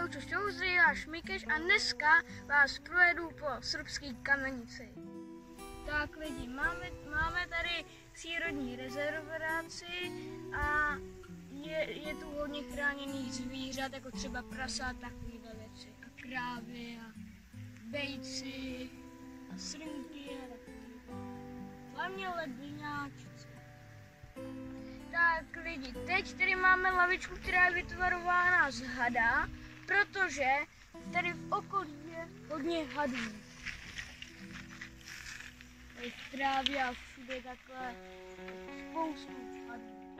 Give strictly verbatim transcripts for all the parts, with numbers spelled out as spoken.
Joučo Šouzry, váš Mikeš a dneska vás projedu po srbské Kamenici. Tak lidi, máme, máme tady přírodní rezervaci a je, je tu hodně chráněných zvířat, jako třeba prasát, takovýhle věci. A krávy a bejci a srnky a takový. Hlavně ledviňáčci. Tak lidi, teď tady máme lavičku, která je vytvarována z hada, protože tady v okolí je hodně hadů. Tady v trávě a všude takhle spoustu hadů.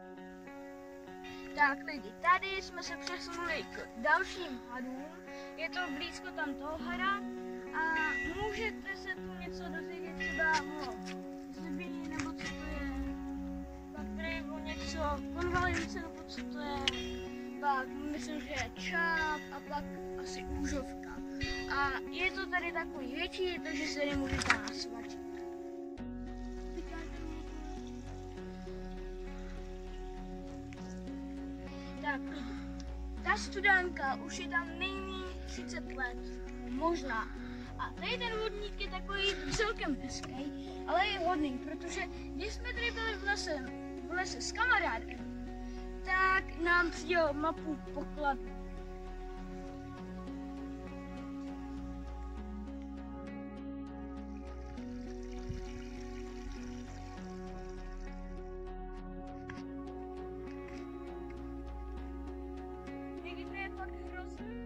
Tak lidi, tady jsme se přesunuli k dalším hadům. Je to blízko tam toho hada a můžete se tu něco dozvědět třeba o zbí, nebo co to je. Pak tady o něco konvalence, nebo co to je. Pak myslím, že je čáp a pak asi úžovka. A je to tady takový větší, takže se nemůžete nasvačit. Tak, ta studánka už je tam nejméně třicet let, možná. A tady ten vodník je takový celkem hezký, ale je hodný, protože když jsme tady byli v lese, v lese s kamarádem, tak nám přijel mapu pokladu. Někdy je fakt hrozný.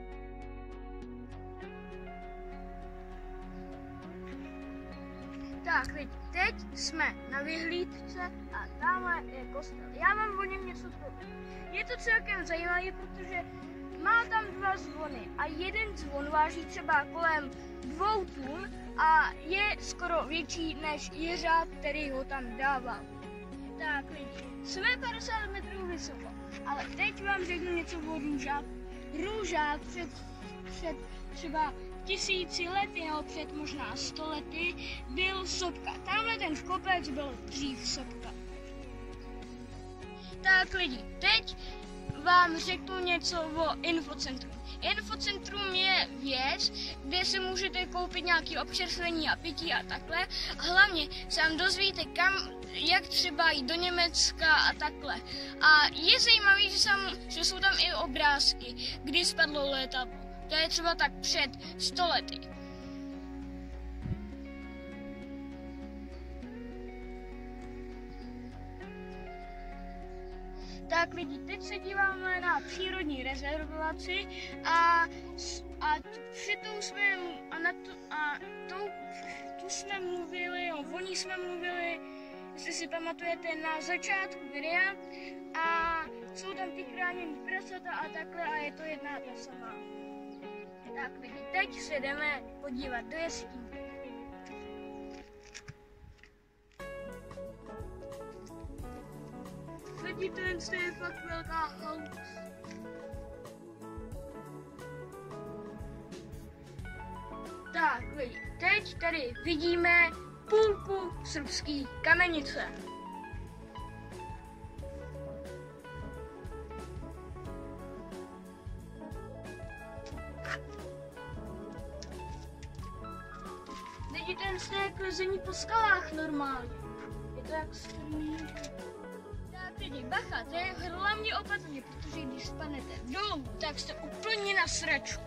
Tak, teď jsme na vyhlídce a tamhle je kostel. Já vám o něm něco povím. Je to celkem zajímavé, protože má tam dva zvony a jeden zvon váží třeba kolem dvou tun a je skoro větší než jeřáb, který ho tam dával. Tak lidi, jsme padesát metrů vysoko, ale teď vám řeknu něco o růžáku. Růžák před, před třeba tisíci lety, nebo před možná sto lety, byl sopka. Tamhle ten kopec byl dřív sopka. Tak lidi, teď vám řeknu něco o infocentru. Infocentrum je věc, kde si můžete koupit nějaké občerstvení a pití a takhle. A hlavně se vám dozvíte, kam, jak třeba jít do Německa a takhle. A je zajímavé, že, že jsou tam i obrázky, kdy spadlo letadlo. To je třeba tak před sto lety. Tak lidi, teď se díváme na přírodní rezervaci a, a přitom jsme a na to, a tou, tu jsme mluvili, o voní jsme mluvili, jestli si pamatujete, na začátku videa a jsou tam ty chráněný prasata a takhle a je to jedna ta samá. Tak lidi, teď se jdeme podívat do jeskyně. Vidíte, ten je fakt velká halus. Tak lidi, teď tady vidíme půlku srbské Kamenice. Vidíte, ten sněh lezení po skalách normálně. Je to jak strmý. Tak lidi, bacha, to je hlavně opatrně, protože když spadnete dolů, tak jste úplně na sračku.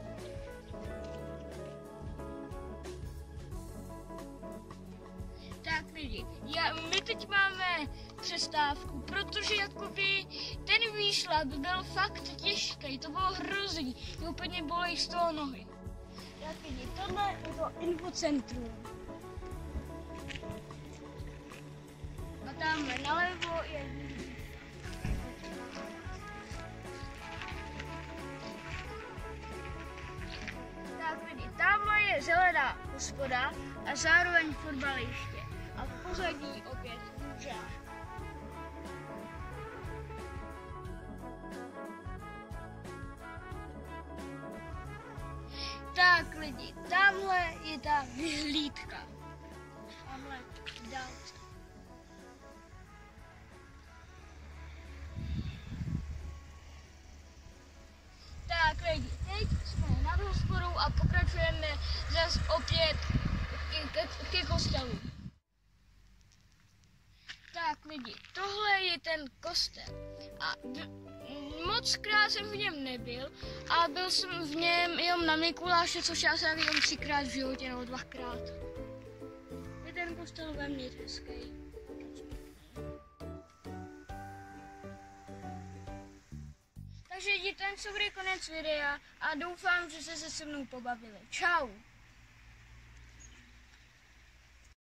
Tak lidi, já, my teď máme přestávku, protože jakoby ten výšlap byl fakt těžký, to bylo hrozný, mě úplně bolej z toho nohy. Tak lidi, tohle je to infocentrum. A tamhle nalevo je... Tak lidi, tamhle je zelená hospoda a zároveň fotbaliště. A v pozadí opět růžák. Tak lidi, tamhle je ta vyhlídka. Tamhle dálce. Tak lidi, i ten kostel. A d- moc krát jsem v něm nebyl a byl jsem v něm jenom na Mikuláše, což já jsem jenom třikrát v životě nebo dvakrát. Je ten kostel velmi hezký. Takže jdi, ten co bude konec videa a doufám, že jste se se mnou pobavili. Čau!